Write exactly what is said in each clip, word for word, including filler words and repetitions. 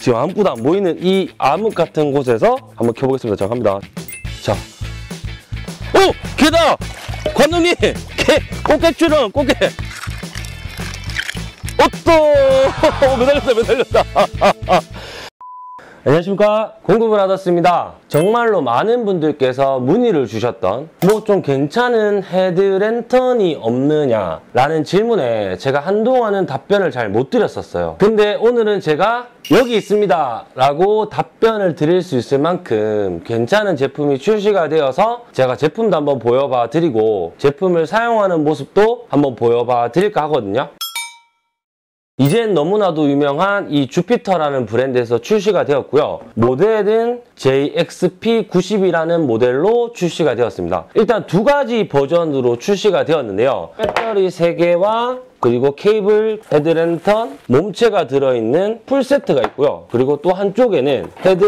지금 아무것도 안 보이는 이 암흑 같은 곳에서 한번 켜보겠습니다. 자, 갑니다. 자, 오! 개다! 관장님! 개! 꽃게줄은 꽃게! 어떠! 매달렸다, 매달렸다! 안녕하십니까, 공구브라더스입니다. 정말로 많은 분들께서 문의를 주셨던 뭐 좀 괜찮은 헤드랜턴이 없느냐 라는 질문에 제가 한동안은 답변을 잘 못 드렸었어요. 근데 오늘은 제가 여기 있습니다 라고 답변을 드릴 수 있을 만큼 괜찮은 제품이 출시가 되어서 제가 제품도 한번 보여봐 드리고 제품을 사용하는 모습도 한번 보여봐 드릴까 하거든요. 이젠 너무나도 유명한 이 주피터라는 브랜드에서 출시가 되었고요. 모델은 제이 엑스 피 구십이라는 모델로 출시가 되었습니다. 일단 두 가지 버전으로 출시가 되었는데요. 배터리 세 개와 그리고 케이블, 헤드랜턴, 몸체가 들어있는 풀세트가 있고요. 그리고 또 한쪽에는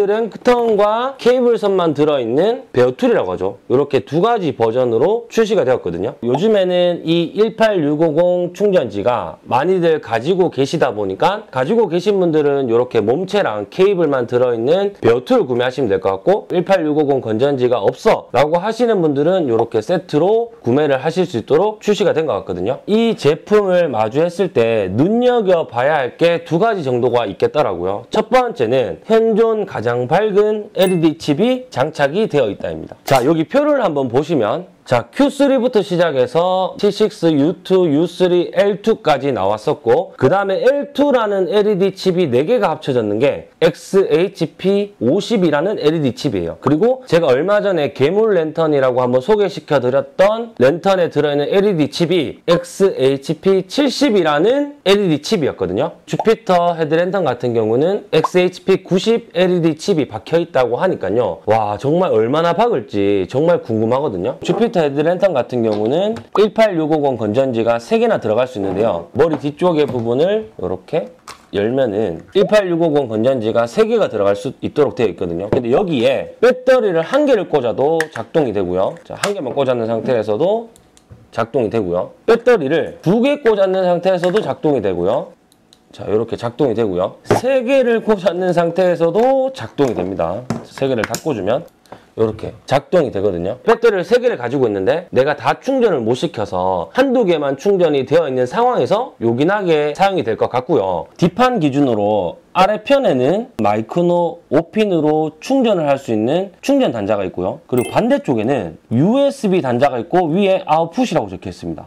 헤드랜턴과 케이블선만 들어있는 베어툴이라고 하죠. 이렇게 두 가지 버전으로 출시가 되었거든요. 요즘에는 이 일팔육오공 충전지가 많이들 가지고 계시다 보니까 가지고 계신 분들은 이렇게 몸체랑 케이블만 들어있는 베어툴을 구매하시면 될 것 같고 일팔육오공 건전지가 없어 라고 하시는 분들은 이렇게 세트로 구매를 하실 수 있도록 출시가 된 것 같거든요. 이 제품을 마주했을 때 눈여겨봐야 할 게 두 가지 정도가 있겠더라고요. 첫 번째는 현존 가장 밝은 엘이디 칩이 장착이 되어 있다입니다. 자, 여기 표를 한번 보시면 자, 큐 쓰리부터 시작해서 티 식스, 유 투, 유 쓰리, 엘 투까지 나왔었고 그 다음에 엘 투라는 엘이디 칩이 네 개가 합쳐졌는 게 엑스 에이치 피 오십이라는 엘이디 칩이에요. 그리고 제가 얼마 전에 괴물 랜턴이라고 한번 소개시켜드렸던 랜턴에 들어있는 엘이디 칩이 엑스 에이치 피 칠십이라는 엘이디 칩이었거든요. 주피터 헤드랜턴 같은 경우는 엑스 에이치 피 구십 엘이디 칩이 박혀있다고 하니까요. 와, 정말 얼마나 박을지 정말 궁금하거든요. 주피터 헤드랜턴 같은 경우는 일팔육오공 건전지가 세 개나 들어갈 수 있는데요. 머리 뒤쪽의 부분을 이렇게 열면은 일팔육오공 건전지가 세 개가 들어갈 수 있도록 되어 있거든요. 근데 여기에 배터리를 한 개를 꽂아도 작동이 되고요. 자, 한 개만 꽂았는 상태에서도 작동이 되고요. 배터리를 두 개 꽂았는 상태에서도 작동이 되고요. 자, 이렇게 작동이 되고요. 세 개를 꽂았는 상태에서도 작동이 됩니다. 세 개를 다 꽂으면 이렇게 작동이 되거든요. 배터리를 세 개를 가지고 있는데 내가 다 충전을 못 시켜서 한두 개만 충전이 되어 있는 상황에서 요긴하게 사용이 될 것 같고요. 뒷판 기준으로 아래편에는 마이크로 오 핀으로 충전을 할 수 있는 충전 단자가 있고요. 그리고 반대쪽에는 유에스비 단자가 있고 위에 아웃풋이라고 적혀 있습니다.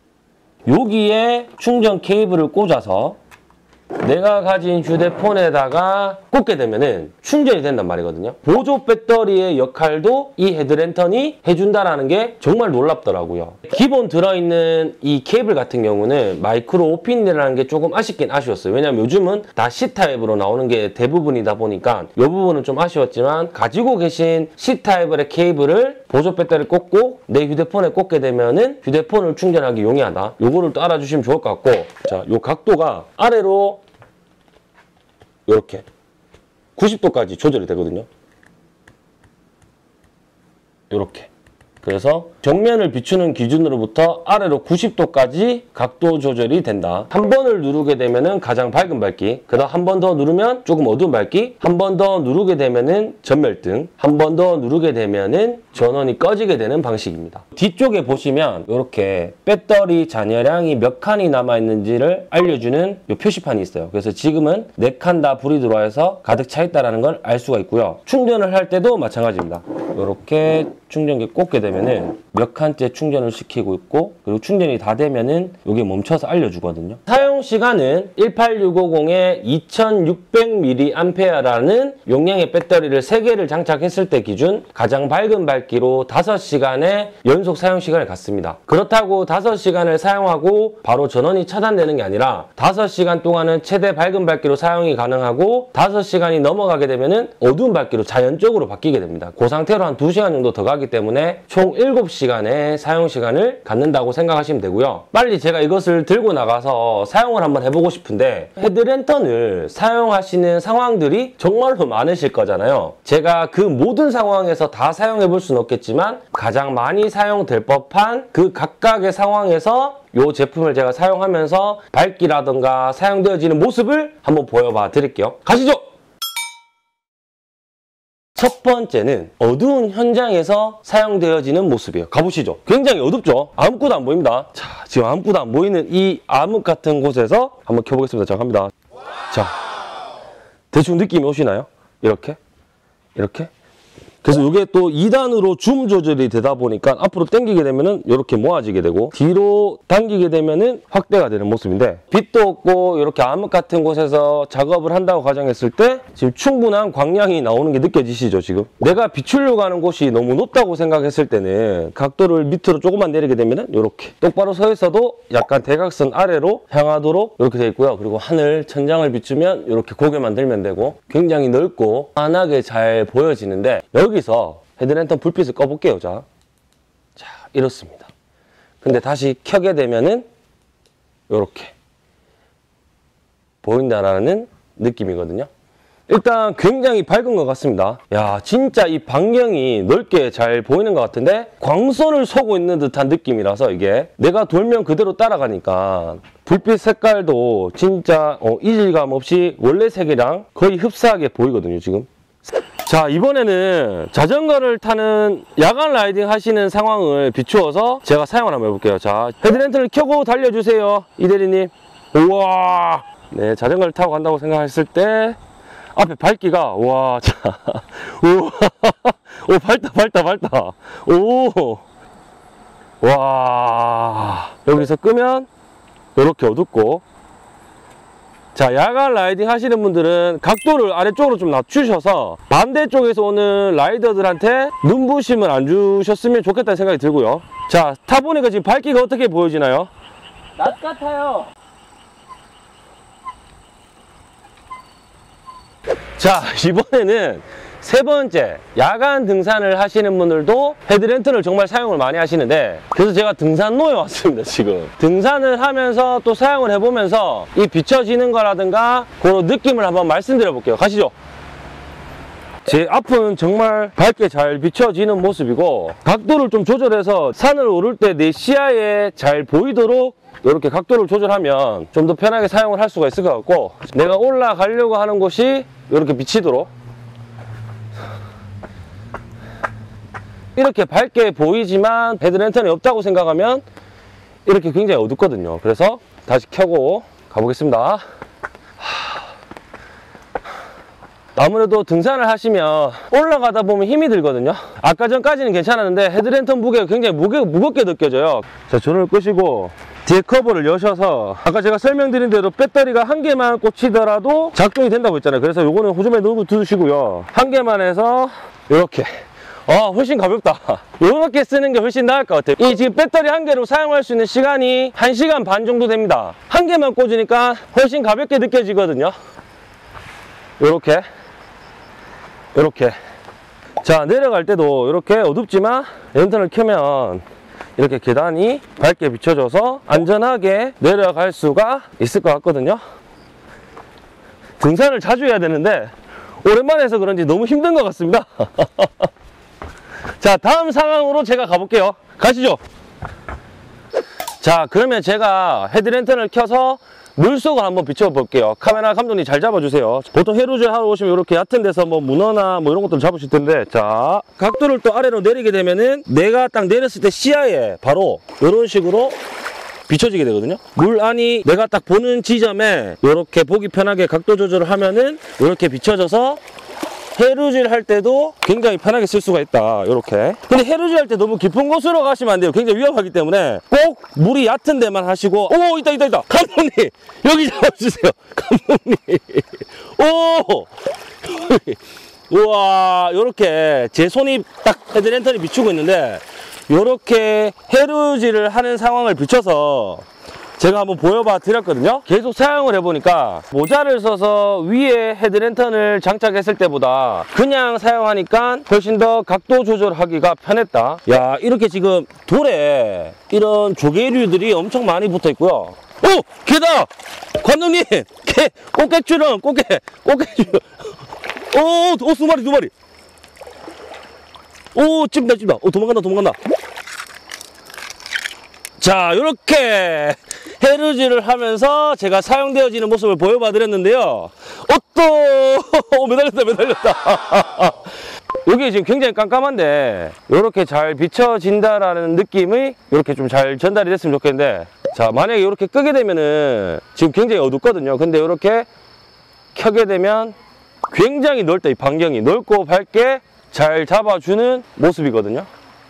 여기에 충전 케이블을 꽂아서 내가 가진 휴대폰에다가 꽂게 되면은 충전이 된단 말이거든요. 보조 배터리의 역할도 이 헤드랜턴이 해준다라는 게 정말 놀랍더라고요. 기본 들어있는 이 케이블 같은 경우는 마이크로 오 핀이라는 게 조금 아쉽긴 아쉬웠어요. 왜냐면 요즘은 다 씨 타입으로 나오는 게 대부분이다 보니까 이 부분은 좀 아쉬웠지만 가지고 계신 씨 타입의 케이블을 보조 배터리를 꽂고 내 휴대폰에 꽂게 되면은 휴대폰을 충전하기 용이하다. 요거를 또 알아주시면 좋을 것 같고, 자, 요 각도가 아래로 이렇게 구십 도까지 조절이 되거든요. 이렇게. 그래서 정면을 비추는 기준으로부터 아래로 구십 도까지 각도 조절이 된다. 한 번을 누르게 되면은 가장 밝은 밝기, 그 다음 한 번 더 누르면 조금 어두운 밝기, 한 번 더 누르게 되면은 전멸등, 한 번 더 누르게 되면은 전원이 꺼지게 되는 방식입니다. 뒤쪽에 보시면 이렇게 배터리 잔여량이 몇 칸이 남아있는지를 알려주는 이 표시판이 있어요. 그래서 지금은 네 칸 다 불이 들어와서 가득 차 있다는 걸 알 수가 있고요. 충전을 할 때도 마찬가지입니다. 이렇게 충전기 꽂게 되면은 몇 칸째 충전을 시키고 있고, 그리고 충전이 다 되면은 이게 멈춰서 알려주거든요. 사용 시간은 일팔육오공에 이천육백 밀리앰페어라는 용량의 배터리를 세 개를 장착했을 때 기준 가장 밝은 밝기로 다섯 시간의 연속 사용 시간을 갖습니다. 그렇다고 다섯 시간을 사용하고 바로 전원이 차단되는 게 아니라 다섯 시간 동안은 최대 밝은 밝기로 사용이 가능하고 다섯 시간이 넘어가게 되면은 어두운 밝기로 자연적으로 바뀌게 됩니다. 그 상태로 한 두 시간 정도 더 가기 때문에 총 일곱 시간의 사용 시간을 갖는다고 생각하시면 되고요. 빨리 제가 이것을 들고 나가서 사용을 한번 해보고 싶은데 헤드랜턴을 사용하시는 상황들이 정말로 많으실 거잖아요. 제가 그 모든 상황에서 다 사용해 볼 수는 없겠지만 가장 많이 사용될 법한 그 각각의 상황에서 이 제품을 제가 사용하면서 밝기라던가 사용되어지는 모습을 한번 보여봐 드릴게요. 가시죠! 첫 번째는 어두운 현장에서 사용되어지는 모습이에요. 가보시죠. 굉장히 어둡죠? 아무것도 안 보입니다. 자, 지금 아무것도 안 보이는 이 암흑 같은 곳에서 한번 켜보겠습니다. 자, 갑니다. 자, 대충 느낌이 오시나요? 이렇게? 이렇게? 그래서 이게 또 이 단으로 줌 조절이 되다 보니까 앞으로 당기게 되면은 이렇게 모아지게 되고 뒤로 당기게 되면은 확대가 되는 모습인데, 빛도 없고 이렇게 암흑 같은 곳에서 작업을 한다고 가정했을 때 지금 충분한 광량이 나오는 게 느껴지시죠? 지금 내가 비추려고 하는 곳이 너무 높다고 생각했을 때는 각도를 밑으로 조금만 내리게 되면은 이렇게 똑바로 서 있어도 약간 대각선 아래로 향하도록 이렇게 되어 있고요. 그리고 하늘 천장을 비추면 이렇게 고개만 들면 되고 굉장히 넓고 환하게 잘 보여지는데, 여기 여기서 헤드랜턴 불빛을 꺼볼게요. 자, 자 이렇습니다. 근데 다시 켜게 되면은 이렇게 보인다라는 느낌이거든요. 일단 굉장히 밝은 것 같습니다. 야, 진짜 이 반경이 넓게 잘 보이는 것 같은데 광선을 쏘고 있는 듯한 느낌이라서 이게 내가 돌면 그대로 따라가니까 불빛 색깔도 진짜 어, 이질감 없이 원래 색이랑 거의 흡사하게 보이거든요. 지금. 자, 이번에는 자전거를 타는 야간 라이딩 하시는 상황을 비추어서 제가 사용을 한번 해볼게요. 자, 헤드랜턴을 켜고 달려주세요, 이 대리님. 우와, 네, 자전거를 타고 간다고 생각했을 때 앞에 밝기가, 와, 자, 우와, 오, 밝다, 밝다, 밝다. 오, 와, 여기서 끄면 이렇게 어둡고. 자, 야간 라이딩 하시는 분들은 각도를 아래쪽으로 좀 낮추셔서 반대쪽에서 오는 라이더들한테 눈부심을 안 주셨으면 좋겠다는 생각이 들고요. 자, 타보니까 지금 밝기가 어떻게 보여지나요? 낮 같아요. 자, 이번에는 세 번째, 야간 등산을 하시는 분들도 헤드랜턴을 정말 사용을 많이 하시는데, 그래서 제가 등산로에 왔습니다. 지금 등산을 하면서 또 사용을 해보면서 이 비춰지는 거라든가 그런 느낌을 한번 말씀드려 볼게요. 가시죠. 제 앞은 정말 밝게 잘 비춰지는 모습이고, 각도를 좀 조절해서 산을 오를 때 내 시야에 잘 보이도록 이렇게 각도를 조절하면 좀 더 편하게 사용을 할 수가 있을 것 같고, 내가 올라가려고 하는 곳이 이렇게 비치도록 이렇게 밝게 보이지만 헤드랜턴이 없다고 생각하면 이렇게 굉장히 어둡거든요. 그래서 다시 켜고 가보겠습니다. 아무래도 등산을 하시면 올라가다 보면 힘이 들거든요. 아까 전까지는 괜찮았는데 헤드랜턴 무게가 굉장히 무게, 무겁게 느껴져요. 자, 전원을 끄시고 뒤에 커버를 여셔서, 아까 제가 설명드린 대로 배터리가 한 개만 꽂히더라도 작동이 된다고 했잖아요. 그래서 요거는 호주머니에 넣고 두시고요. 한 개만 해서 이렇게, 아, 훨씬 가볍다. 이렇게 쓰는 게 훨씬 나을 것 같아요. 이 지금 배터리 한 개로 사용할 수 있는 시간이 한 시간 반 정도 됩니다. 한 개만 꽂으니까 훨씬 가볍게 느껴지거든요. 이렇게 이렇게. 자, 내려갈 때도 이렇게 어둡지만 랜턴을 켜면 이렇게 계단이 밝게 비춰져서 안전하게 내려갈 수가 있을 것 같거든요. 등산을 자주 해야 되는데 오랜만에 해서 그런지 너무 힘든 것 같습니다. 자, 다음 상황으로 제가 가볼게요. 가시죠. 자, 그러면 제가 헤드랜턴을 켜서 물속을 한번 비춰볼게요. 카메라 감독님 잘 잡아주세요. 보통 해루질 하러 오시면 이렇게 얕은 데서 뭐 문어나 뭐 이런 것들 잡으실 텐데, 자, 각도를 또 아래로 내리게 되면은 내가 딱 내렸을 때 시야에 바로 이런 식으로 비춰지게 되거든요. 물 안이 내가 딱 보는 지점에 이렇게 보기 편하게 각도 조절을 하면은 이렇게 비춰져서 해루질 할 때도 굉장히 편하게 쓸 수가 있다. 이렇게. 근데 해루질 할 때 너무 깊은 곳으로 가시면 안 돼요. 굉장히 위험하기 때문에 꼭 물이 얕은 데만 하시고. 오, 있다 있다 있다. 감독님 여기 잡아주세요. 감독님. 오, 우와, 이렇게 제 손이 딱 헤드랜턴이 비추고 있는데 이렇게 해루질을 하는 상황을 비춰서 제가 한번 보여봐 드렸거든요. 계속 사용을 해보니까 모자를 써서 위에 헤드랜턴을 장착했을 때보다 그냥 사용하니까 훨씬 더 각도 조절하기가 편했다. 야, 이렇게 지금 돌에 이런 조개류들이 엄청 많이 붙어 있고요. 오! 개다! 감독님! 개! 꽃게줄은 꽃게! 꽃게줄! 오! 오! 두 마리 두 마리! 오! 찝다 찝다! 오! 도망간다 도망간다! 자, 이렇게 해루질을 하면서 제가 사용되어지는 모습을 보여봐 드렸는데요. 어, 또! 오, 매달렸다 매달렸다. 여기 지금 굉장히 깜깜한데 이렇게 잘 비춰진다라는 느낌이 이렇게 좀 잘 전달이 됐으면 좋겠는데, 자, 만약에 이렇게 끄게 되면은 지금 굉장히 어둡거든요. 근데 이렇게 켜게 되면 굉장히 넓다. 이 반경이 넓고 밝게 잘 잡아주는 모습이거든요.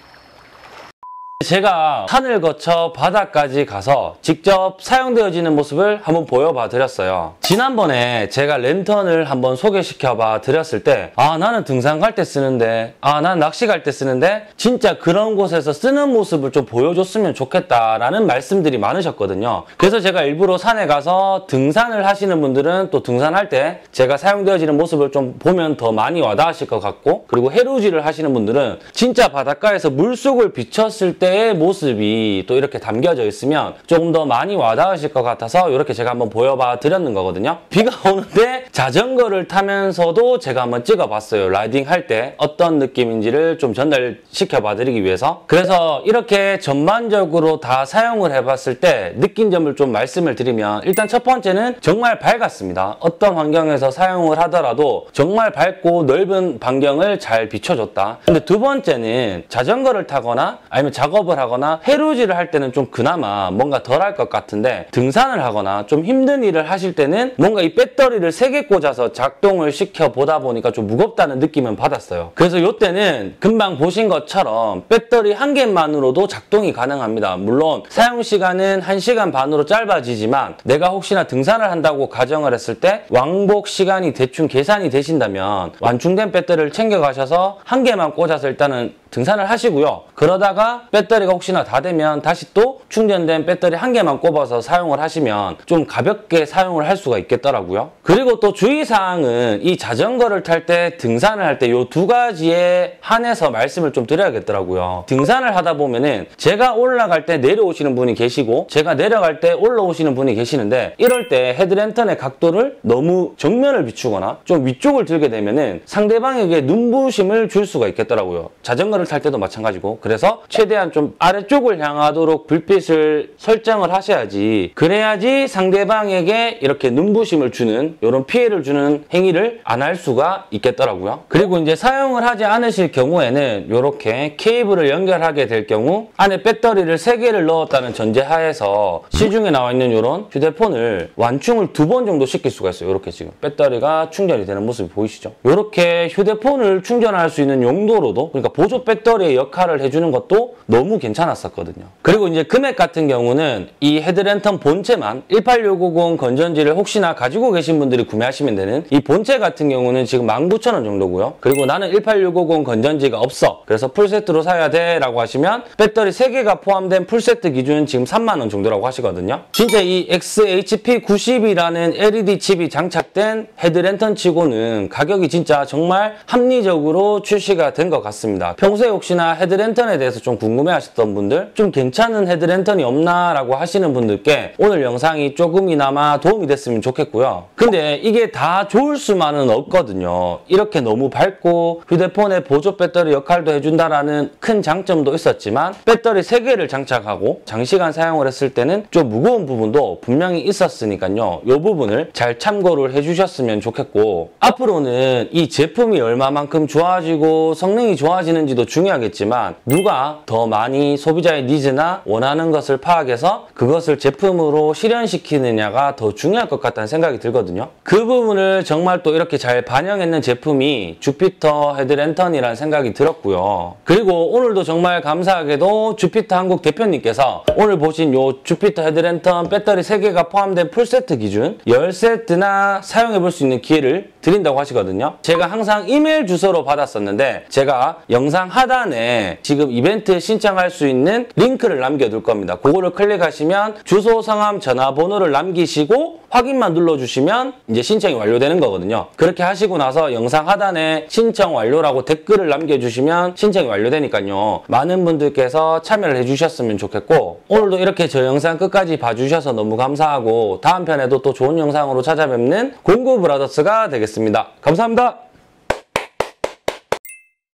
제가 산을 거쳐 바다까지 가서 직접 사용되어지는 모습을 한번 보여봐 드렸어요. 지난번에 제가 랜턴을 한번 소개시켜 봐 드렸을 때, 아, 나는 등산 갈 때 쓰는데, 아, 난 낚시 갈 때 쓰는데 진짜 그런 곳에서 쓰는 모습을 좀 보여줬으면 좋겠다라는 말씀들이 많으셨거든요. 그래서 제가 일부러 산에 가서 등산을 하시는 분들은 또 등산할 때 제가 사용되어지는 모습을 좀 보면 더 많이 와닿으실 것 같고, 그리고 해루질을 하시는 분들은 진짜 바닷가에서 물속을 비쳤을 때 의 모습이 또 이렇게 담겨져 있으면 조금 더 많이 와닿으실 것 같아서 이렇게 제가 한번 보여봐 드렸는 거거든요. 비가 오는데 자전거를 타면서도 제가 한번 찍어봤어요. 라이딩 할 때 어떤 느낌인지를 좀 전달시켜 봐 드리기 위해서. 그래서 이렇게 전반적으로 다 사용을 해봤을 때 느낀 점을 좀 말씀을 드리면, 일단 첫 번째는 정말 밝았습니다. 어떤 환경에서 사용을 하더라도 정말 밝고 넓은 반경을 잘 비춰줬다. 근데 두 번째는 자전거를 타거나 아니면 작업 작업을 하거나 해루질을 할 때는 좀 그나마 뭔가 덜 할 것 같은데, 등산을 하거나 좀 힘든 일을 하실 때는 뭔가 이 배터리를 세 개 꽂아서 작동을 시켜 보다 보니까 좀 무겁다는 느낌은 받았어요. 그래서 이때는 금방 보신 것처럼 배터리 한 개만으로도 작동이 가능합니다. 물론 사용 시간은 한 시간 반으로 짧아지지만, 내가 혹시나 등산을 한다고 가정을 했을 때 왕복 시간이 대충 계산이 되신다면 완충된 배터리를 챙겨 가셔서 한 개만 꽂아서 일단은 등산을 하시고요. 그러다가 배터리가 혹시나 다 되면 다시 또 충전된 배터리 한 개만 꼽아서 사용을 하시면 좀 가볍게 사용을 할 수가 있겠더라고요. 그리고 또 주의사항은 이 자전거를 탈 때, 등산을 할 때 이 두 가지에 한해서 말씀을 좀 드려야겠더라고요. 등산을 하다 보면은 제가 올라갈 때 내려오시는 분이 계시고 제가 내려갈 때 올라오시는 분이 계시는데, 이럴 때 헤드랜턴의 각도를 너무 정면을 비추거나 좀 위쪽을 들게 되면은 상대방에게 눈부심을 줄 수가 있겠더라고요. 자전거를 탈 때도 마찬가지고. 그래서 최대한 좀 아래쪽을 향하도록 불빛을 설정을 하셔야지, 그래야지 상대방에게 이렇게 눈부심을 주는, 이런 피해를 주는 행위를 안 할 수가 있겠더라고요. 그리고 이제 사용을 하지 않으실 경우에는 이렇게 케이블을 연결하게 될 경우 안에 배터리를 세 개를 넣었다는 전제하에서 시중에 나와 있는 이런 휴대폰을 완충을 두 번 정도 시킬 수가 있어요. 이렇게 지금 배터리가 충전이 되는 모습이 보이시죠? 이렇게 휴대폰을 충전할 수 있는 용도로도, 그러니까 보조 배터리의 역할을 해주는 것도 너무 괜찮았었거든요. 그리고 이제 금액 같은 경우는 이 헤드랜턴 본체만 일팔육오공 건전지를 혹시나 가지고 계신 분들이 구매하시면 되는 이 본체 같은 경우는 지금 만 구천 원 정도고요. 그리고 나는 일팔육오공 건전지가 없어, 그래서 풀세트로 사야 돼 라고 하시면 배터리 세 개가 포함된 풀세트 기준 지금 삼만 원 정도라고 하시거든요. 진짜 이 엑스 에이치 피 구십이라는 엘이디 칩이 장착된 헤드랜턴 치고는 가격이 진짜 정말 합리적으로 출시가 된 것 같습니다. 평소에 혹시나 헤드랜턴에 대해서 좀 궁금해 하셨던 분들, 좀 괜찮은 헤드랜턴이 없나 라고 하시는 분들께 오늘 영상이 조금이나마 도움이 됐으면 좋겠고요. 근데 이게 다 좋을 수만은 없거든요. 이렇게 너무 밝고 휴대폰의 보조 배터리 역할도 해준다라는 큰 장점도 있었지만, 배터리 세 개를 장착하고 장시간 사용을 했을 때는 좀 무거운 부분도 분명히 있었으니까요. 이 부분을 잘 참고를 해주셨으면 좋겠고, 앞으로는 이 제품이 얼마만큼 좋아지고 성능이 좋아지는지도 중요하겠지만, 누가 더 많이 소비자의 니즈나 원하는 것을 파악해서 그것을 제품으로 실현시키느냐가 더 중요할 것 같다는 생각이 들거든요. 그 부분을 정말 또 이렇게 잘 반영했는 제품이 주피터 헤드랜턴이라는 생각이 들었고요. 그리고 오늘도 정말 감사하게도 주피터 한국 대표님께서 오늘 보신 요 주피터 헤드랜턴 배터리 세 개가 포함된 풀세트 기준 십 세트나 사용해볼 수 있는 기회를 드린다고 하시거든요. 제가 항상 이메일 주소로 받았었는데, 제가 영상 하단에 지금 이벤트 신청할 수 있는 링크를 남겨둘 겁니다. 그거를 클릭하시면 주소, 성함, 전화번호를 남기시고 확인만 눌러주시면 이제 신청이 완료되는 거거든요. 그렇게 하시고 나서 영상 하단에 신청 완료라고 댓글을 남겨주시면 신청이 완료되니까요. 많은 분들께서 참여를 해주셨으면 좋겠고, 오늘도 이렇게 저 영상 끝까지 봐주셔서 너무 감사하고, 다음 편에도 또 좋은 영상으로 찾아뵙는 공구브라더스가 되겠습니다. 감사합니다.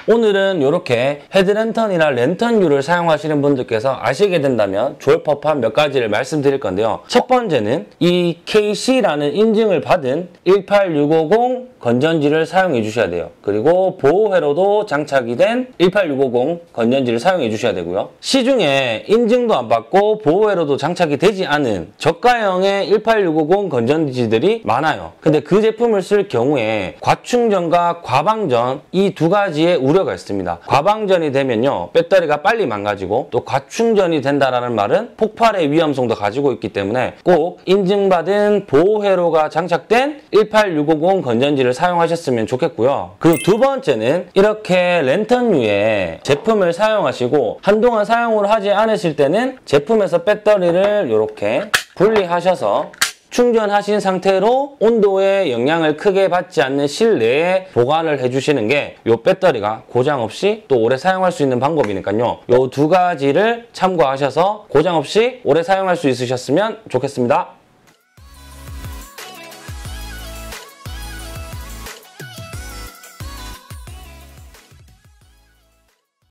오늘은 이렇게 헤드랜턴이나 랜턴유를 사용하시는 분들께서 아시게 된다면 좋을 법한 몇 가지를 말씀드릴 건데요. 첫 번째는 이 케이씨라는 인증을 받은 일팔육오공 건전지를 사용해 주셔야 돼요. 그리고 보호회로도 장착이 된 일팔육오공 건전지를 사용해 주셔야 되고요. 시중에 인증도 안 받고 보호회로도 장착이 되지 않은 저가형의 일팔육오공 건전지들이 많아요. 근데 그 제품을 쓸 경우에 과충전과 과방전 이 두 가지의 우려가 있습니다. 과방전이 되면요, 배터리가 빨리 망가지고, 또 과충전이 된다라는 말은 폭발의 위험성도 가지고 있기 때문에 꼭 인증받은 보호회로가 장착된 일팔육오공 건전지를 사용하셨으면 좋겠고요. 그리고 두 번째는 이렇게 랜턴유의 제품을 사용하시고 한동안 사용을 하지 않으실 때는 제품에서 배터리를 이렇게 분리하셔서 충전하신 상태로 온도에 영향을 크게 받지 않는 실내에 보관을 해주시는 게 이 배터리가 고장 없이 또 오래 사용할 수 있는 방법이니까요. 이 두 가지를 참고하셔서 고장 없이 오래 사용할 수 있으셨으면 좋겠습니다.